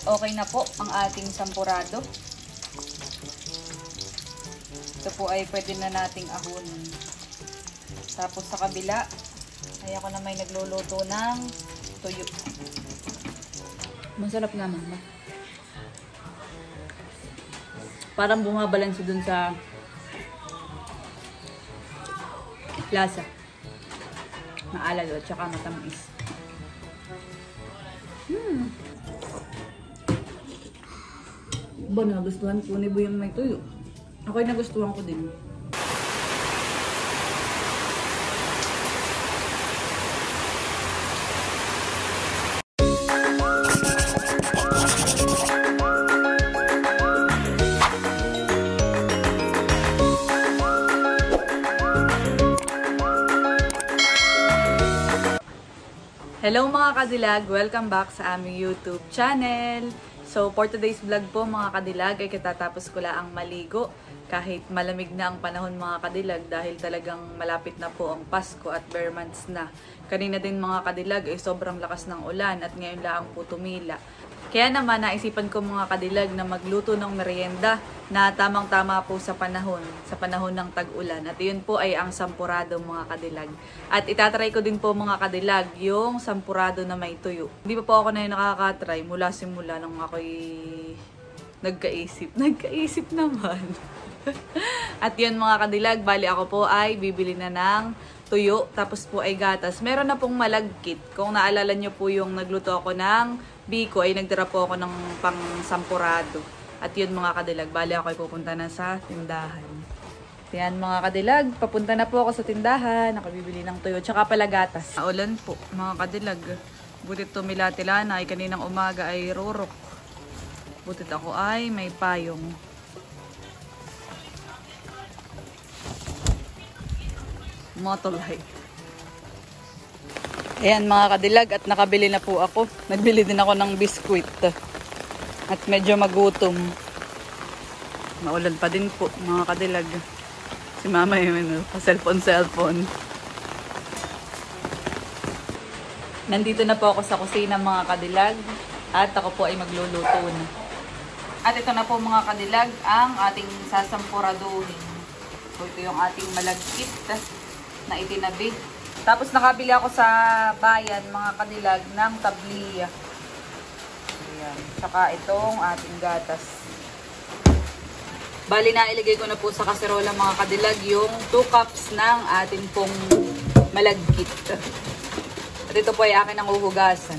okay na po ang ating sampurado. Ito po ay pwede na nating ahunin. Tapos sa kabila, ay ako na may nagluluto ng tuyo. Masarap naman. Parang bumabalanse dun sa lasa. Maalalo at saka matamis. Ba, nagustuhan po ni Boy yung may tuyo. Ako'y nagustuhan ko din. Hello mga kadilag! Welcome back sa aming YouTube channel! So for today's vlog po mga kadilag ay katatapos ko lang maligo kahit malamig na ang panahon mga kadilag dahil talagang malapit na po ang Pasko at bare months na. Kanina din mga kadilag ay sobrang lakas ng ulan at ngayon lang po tumila. Kaya naman naisipan ko mga kadilag na magluto ng merienda na tamang-tama po sa panahon ng tag-ulan. At yun po ay ang sampurado mga kadilag. At itatry ko din po mga kadilag yung sampurado na may tuyo. Hindi pa po ako na yung nakakatry mula simula nung ako'y nagkaisip. Nagkaisip naman. At yun mga kadilag, bali ako po ay bibili na ng tuyo. Tapos po ay gatas. Meron na pong malagkit. Kung naalala nyo po yung nagluto ako ng biko ay nagdara po ako ng pang sampurado. At yun mga kadilag, bali ako ay pupunta na sa tindahan. Yan mga kadilag, papunta na po ako sa tindahan. Ako bibili ng tuyo, tsaka pala gatas. Ulan po mga kadilag. Butit tumila-tila na ay kaninang umaga ay rurok. Butit ako ay may payong. Motolite. Ayan mga kadilag at nakabili na po ako. Nagbili din ako ng biskwit. At medyo magutom. Maulan pa din po mga kadilag. Si mama yun, cellphone. Nandito na po ako sa kusina mga kadilag. At ako po ay magluluto na. At ito na po mga kadilag ang ating sasampuraduhin. So ito yung ating malagkit na itinabi. Tapos nakabili ako sa bayan mga kadilag ng tabliya. Ayan. Tsaka itong ating gatas. Bali na ilagay ko na po sa kaserola mga kadilag yung 2 cups ng ating pong malagkit. At ito po ay akin ang uhugasan.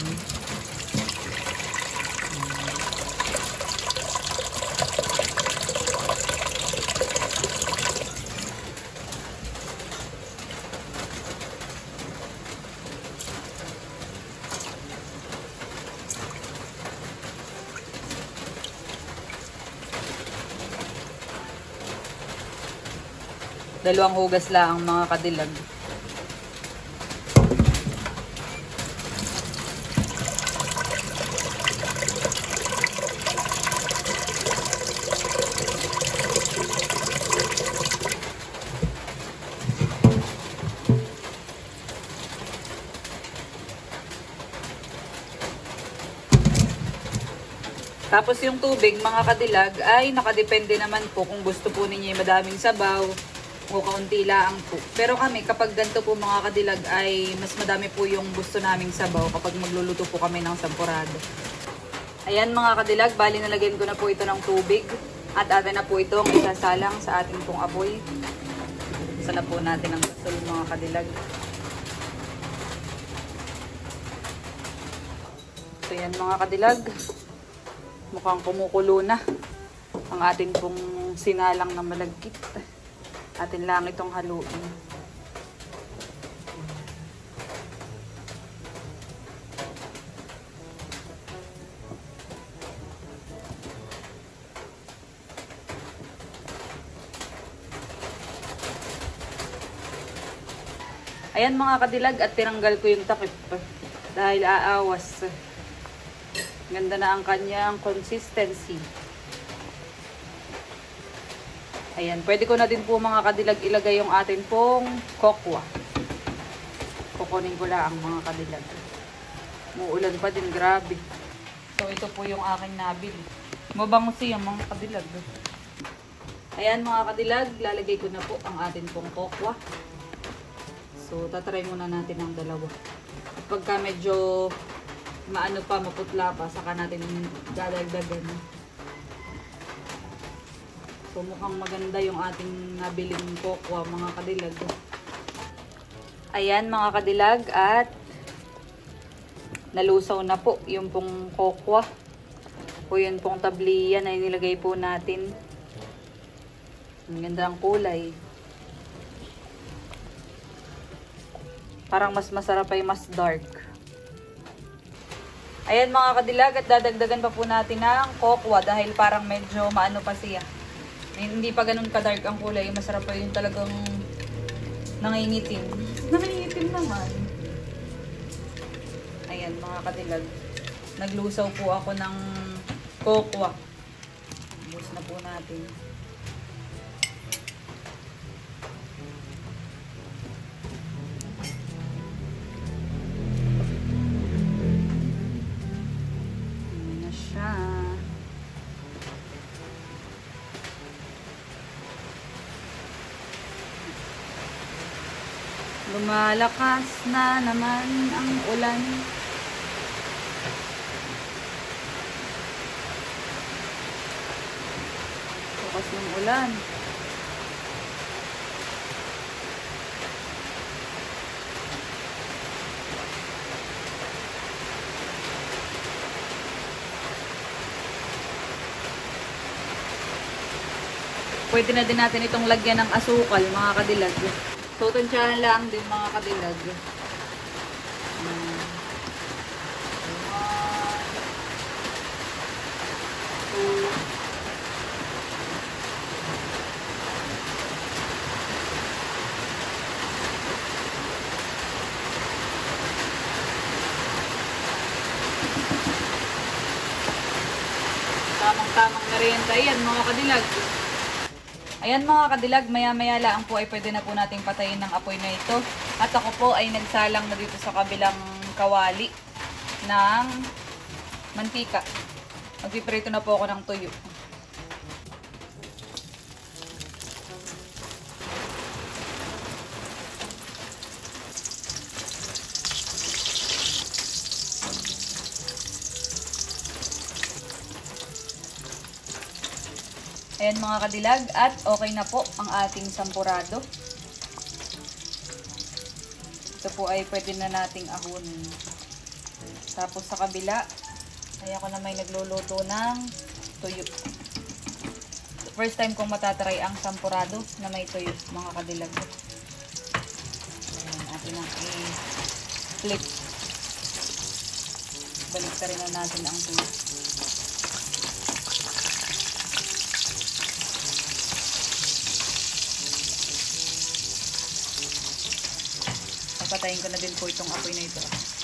Dalawang hugas lang mga kadilag. Tapos yung tubig mga kadilag ay nakadepende naman po kung gusto po ninyo madaming sabaw o kaunti lang po. Pero kami kapag ganito po mga kadilag ay mas madami po yung gusto naming sabaw kapag magluluto po kami ng sampurado. Ayan mga kadilag, bali nalagyan ko na po ito ng tubig at atin na po itong isasalang sa ating pong apoy. Isa na po natin ang gasol mga kadilag. So yan mga kadilag, mukhang kumukulo na ang ating pong sinalang na malagkit. Atin lang itong haluin. Ayan mga kadilag at tinanggal ko yung takip dahil aawas. Ganda na ang kanyang consistency. Ayan, pwede ko na din po mga kadilag ilagay yung atin pong kokwa. Kukunin ko lang ang mga kadilag. Muulan pa din, grabe. So, ito po yung aking nabili. Mabango siya mga kadilag. Ayan mga kadilag, lalagay ko na po ang atin pong kokwa. So, tatry muna natin ang dalawa. At pagka medyo maano pa, maputla pa, saka natin dadagdagan. So, mukhang maganda yung ating nabiling kokwa mga kadilag. Ayan mga kadilag, at nalusaw na po yung pong kokwa. O yun pong tabliya na inilagay po natin. Ang ganda ang kulay. Parang mas masarap ay mas dark. Ayan mga kadilag, at dadagdagan pa po natin ng kokwa dahil parang medyo maano pa siya. Hindi pa ganun ka-dark ang kulay. Masarap pa yun talagang nangingitim. Nangingitim naman. Ayan mga kadilag. Naglusaw po ako ng kokwa. Bus na po natin. Ayan na siya. Lumalakas na naman ang ulan. Bukas ng ulan. Pwede na din natin itong lagyan ng asukal, mga kadilag. So, tansyahan lang din mga kadilag. Tamang-tamang merienda yan mga kadilag. Ayan mga kadilag, maya-maya lang po ay pwede na po nating patayin ng apoy na ito. At ako po ay nagsalang na dito sa kabilang kawali ng mantika. Magpiprito na po ako ng tuyo. Ayan mga kadilag, at okay na po ang ating sampurado. Ito po ay pwede na nating ahunin. Tapos sa kabila, ay ako na may nagluluto ng tuyo. First time kong matatry ang sampurado na may tuyo mga kadilag. Ayan, atin ang i-flip. Balik ka rin na natin ang tuyo. Patayin ko na din po itong apoy na ito.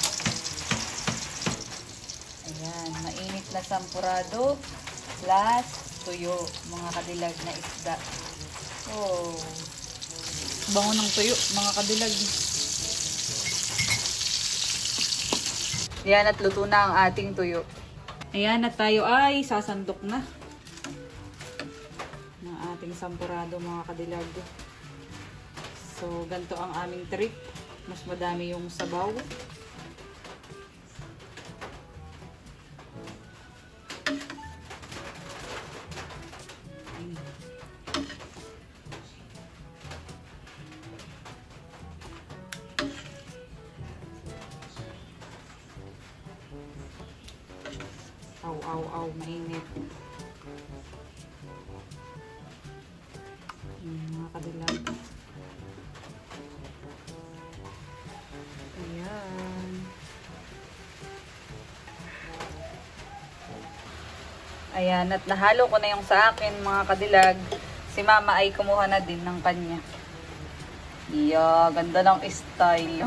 Ayan, mainit na sampurado plus tuyo, mga kadilag na isda. Oh, bango ng tuyo, mga kadilag. Ayan, at luto na ang ating tuyo. Ayan, at tayo ay sasandok na ng ating sampurado, mga kadilag. So, ganito ang aming trick. Mas madami yung sabaw. Aw, mainit. Mga kadilag. Ayan. Ayan, at nahalo ko na yung sa akin, mga kadilag. Si mama ay kumuha na din ng kanya. Yeah, ganda ng style.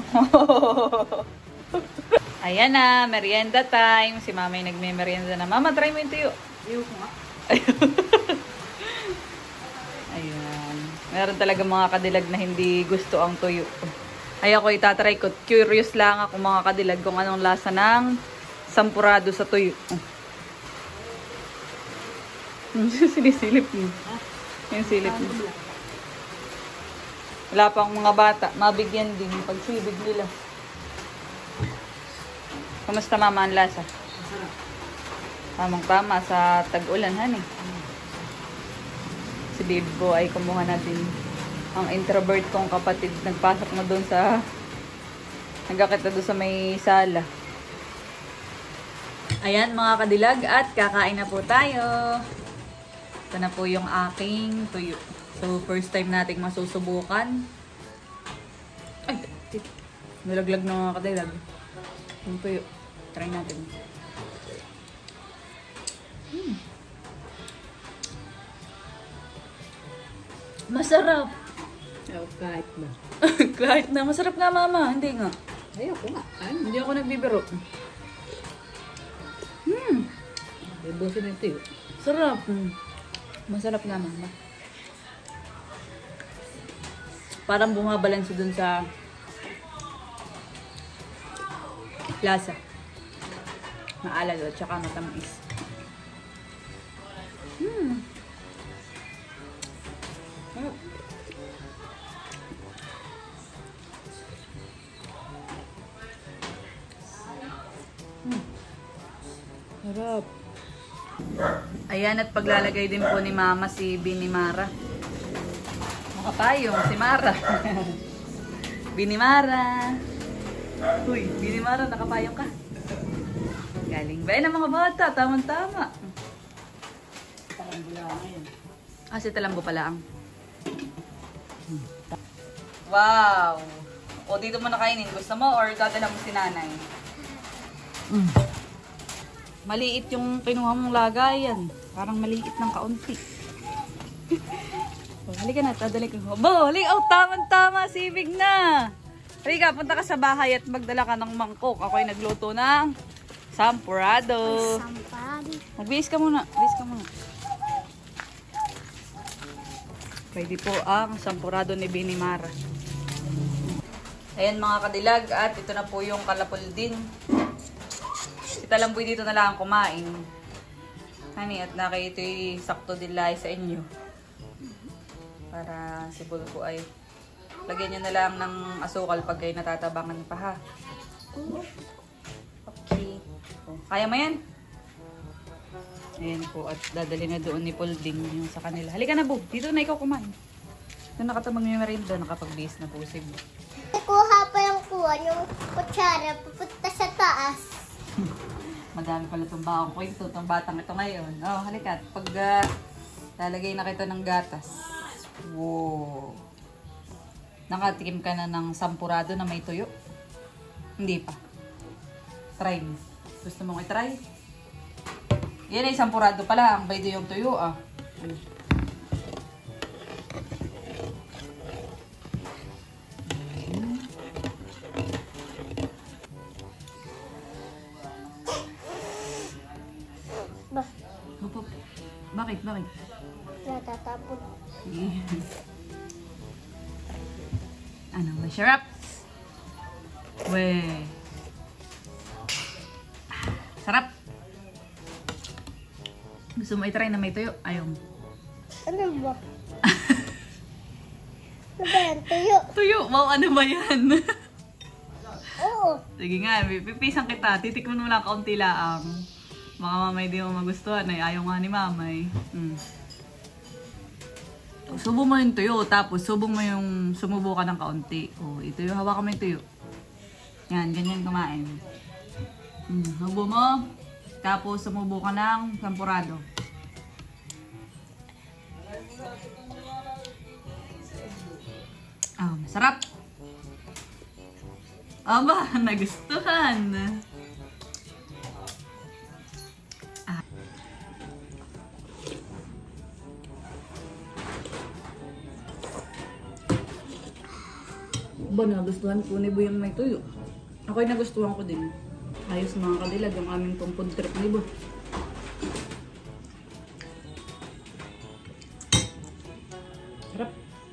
Ayan na, merienda time. Si mama ay nagme-merienda na. Mama, try mo yung tuyo. Tuyo ko nga. Ayan. Meron talaga mga kadilag na hindi gusto ang tuyo. Ay ako itatry ko. Curious lang ako mga kadilag kung anong lasa ng sampurado sa tuyo. Sinisilip niyo. Yung silip niyo. Wala pang mga bata. Mabigyan din yung pagsibig nila. Kamusta mama ang lasa? Tamang-tama sa tag-ulan, han eh. Si babe ko ay kumuha na din. Ang introvert kong kapatid, nagpasok na doon sa... Nagkakit na doon sa may sala. Ayan mga kadilag, at kakain na po tayo. Ito na po yung aking tuyo. So, first time nating masusubukan. Ay, nalaglag na mga kadilag. Yung tuyo. Try natin. Masarap. Oh, kahit na. Kahit na. Masarap nga mama. Hindi nga. Ayoko nga. Hindi ako nagbibiro. Ibusin ito yun. Sarap. Masarap nga mama. Parang bumabalanse dun sa lasa. Maalala at saka matamis. Sarap. Ayan, at paglalagay din po ni Mama si Binimara. Nakapayong si Mara. Binimara. Uy, Binimara, nakapayong ka. Galing ba ng mga bata? Tamang-tama. Ah, si Talambo pala ang. Wow! O, dito mo nakainin. Gusto mo or dadala mo si nanay? Maliit yung kinuha mong lagayan. Parang maliit ng kaunti. Oh, halika na, dadali ko. Halika, oh, tama-tama, sibig na. Halika, punta ka sa bahay at magdala ka ng mangkok. Ako ay nagluto ng sampurado. Magbihis ka muna, bihis ka muna. Pwede po ang sampurado ni Binimara. Ayan mga kadilag, at ito na po yung kalapol din. Si Talamboy dito na lang kumain. Honey, at naki ito'y sakto din lahi sa inyo. Para si Bulko ay lagyan nyo na lang ng asukal pag kayo natatabangan pa ha. Okay. Oh, kaya mo yan? Ayan po, at dadali na doon ni Polding yung sa kanila. Halika na, Bu. Dito na ikaw kumain. Doon nakatamang yung merienda, nakapag-base na po si Bu. Kuha pa yung yung kutsara, pupunta sa taas. Madami pala itong baong ko. Itong batang ito ngayon. Oh, halika. Pag lalagay na kita ng gatas. Wow. Nakatikim ka na ng sampurado na may tuyo? Hindi pa. Try mo. Gusto mong i-try? Yan ay sampurado pala. Ang baydo yung tuyo ah. Bakit? Bakit? Natatapon. Ano? Masarap? Weh. Sarap. Gusto mo i-try na may tuyo? Ayaw mo. Ano ba? Ano ba yan? Tuyo? Tuyo? Wow, ano ba yan? Oo. Sige nga, pipisang kita. Titikman mo lang kaunti lang. Baka mamay di mo magustuhan ay ayaw nga ni mamay. Subo mo yung tuyo, tapos subo mo yung sumubo ka ng kaunti. O, ito yung hawakan mo yung tuyo. Yan, ganyan kumain. Subo mo, tapos sumubo ka ng sampurado. Ah, masarap. Aba, nagustuhan. Ba, nagustuhan po ni Bu yung may tuyo. Ako ay nagustuhan ko din. Ayos mga kadilag yung aming pong food trip ni Bu. Sarap.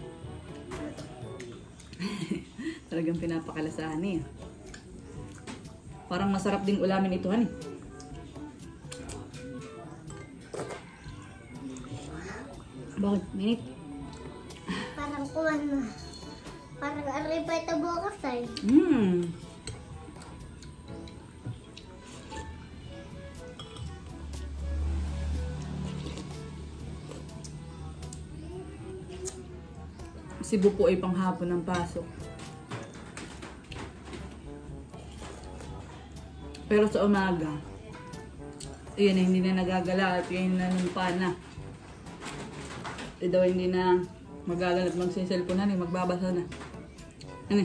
Talagang pinapakalasahan niya. Parang masarap ding ulamin ito, honey. Bakit? Minit? Parang kuwan na. Parang aripay ito bukas ay. Cebu po ay panghapon ng pasok. Pero sa umaga, yun na hindi na nagagala at yun na numpa na. Daw hindi na magagala at magsiselfon na, magbabasa na. Ano?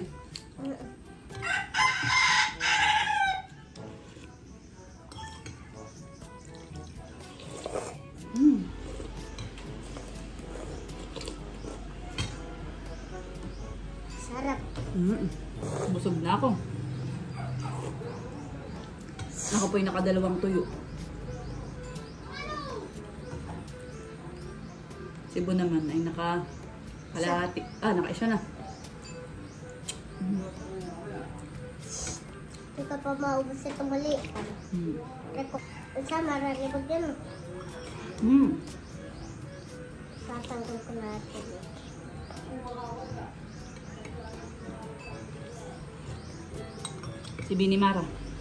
Sarap. Busog na ako. Ako po yung nakadalawang tuyo. Cebu naman ay naka-kalahati. Naka-isa na. Hindi ka pa maubos ito mali. Isa mararibag yan. Tatanggal ko natin. Si Bini Mara.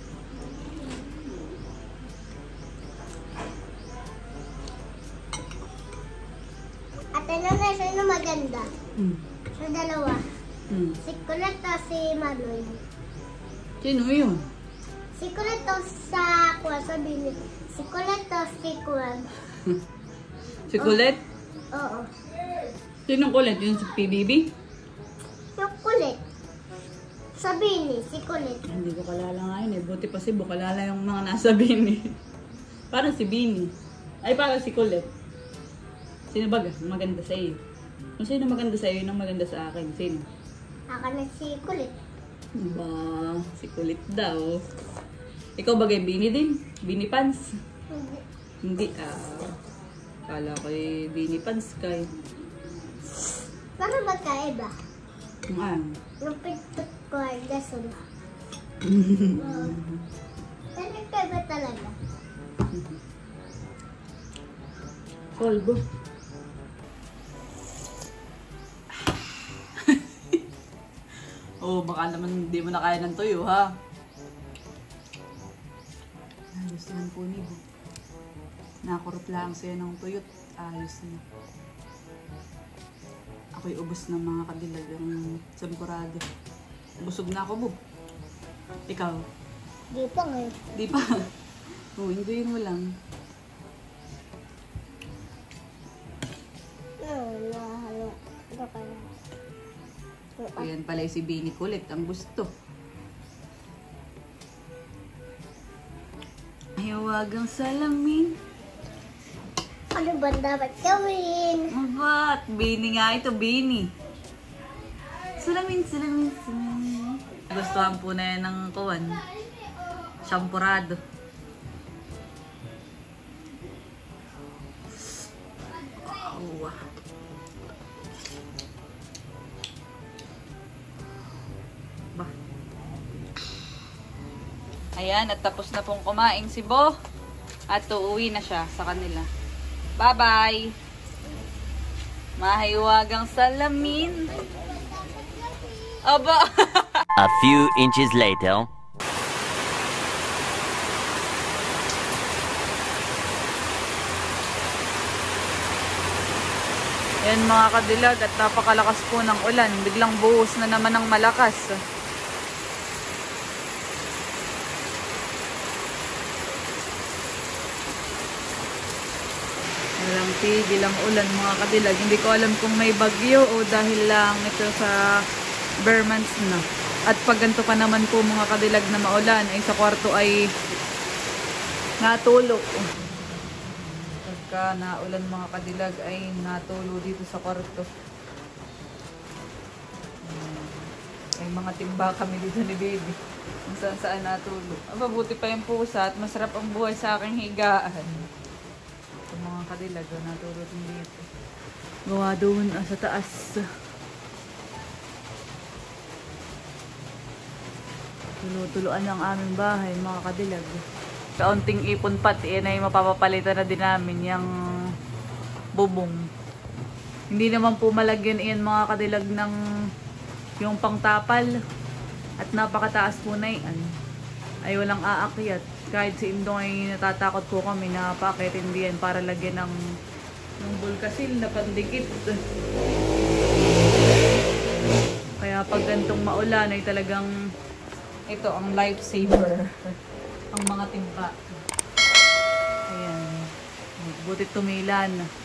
Ate na sino maganda? Sa dalawa. Si Colette o si Manoy? Sino yun? Si Colette o sa Kuwan, sabihin niyo. Si Colette o si Kuwan? Si Colette? Oo. Sinong Colette? Yung si PBB? Yung Colette. Sabihin ni, si Colette. Hindi ko kalala nga yun eh. Buti pa Cebu, kalala yung mga nasa Bini. Parang si Bini. Ay, parang si Colette. Sino ba maganda sa iyo? Kung sino maganda sa iyo, yun ang maganda sa akin. Sino? Ako na si Colette. Ba, si Colette daw. Ikaw bagay Bini din? Bini Pants? Hindi. Hindi, kala ko eh, Bini Pants kay. Para magkaiba. Yung ano? Yung pitpit ko ay gasol. Pero nagkaiba talaga. Polvo. Oh, baka naman hindi mo na kaya ng tuyo, ha? Ayos naman po ni Bo. Nakurot lang siya ng tuyot. Ayos na. Ako'y ubos ng mga kadilag ang sampurado. Busog na ako, Bo. Ikaw? Di pa ngayon. Di pa. Oh, enjoyin mo lang. Nahalo. Ito kaya. Ayan pala si Bini Kulit, ang gusto. Ayawagang salamin. Ano ba dapat gawin? Mabat, Bini nga ito, Bini. Salamin, salamin, salamin. Gustuhan po na yan ng kuwan. Shampurado. Wow. Ba. Ayan, at tapos na pong kumain si Bo. At uuwi na siya sa kanila. Bye-bye! Mahiwagang salamin. Aba! A few inches later. Ayan mga kadilag, at napakalakas po ng ulan. Biglang buhos na naman ng malakas. Walang tigil ang ulan mga kadilag. Hindi ko alam kung may bagyo o dahil lang ito sa bare months na. At pag ganito pa naman po mga kadilag na maulan, ay sa kwarto ay natulo. Pagka naulan mga kadilag ay natulo dito sa kwarto. May mga timba kami dito ni baby. Kung saan saan natulo. Mabuti pa yung pusa at masarap ang buhay sa aking higaan. Mga kadilag, natulog dito. Gawa doon sa taas. Tulo-tuloan ang aming bahay, mga kadilag. Kaunting ipon pati, yan ay mapapapalitan na din namin yung bubong. Hindi naman po malagyan iyan mga kadilag ng yung pangtapal. At napakataas po na yan. Ay walang aakyat. Kahit si Indong ay natatakot po kami na paakitin diyan para lagyan ng bulkasil na pandikit. Kaya pag gantong maulan ay talagang ito ang lifesaver. Ang mga timba. Ayan. Buti tumilan.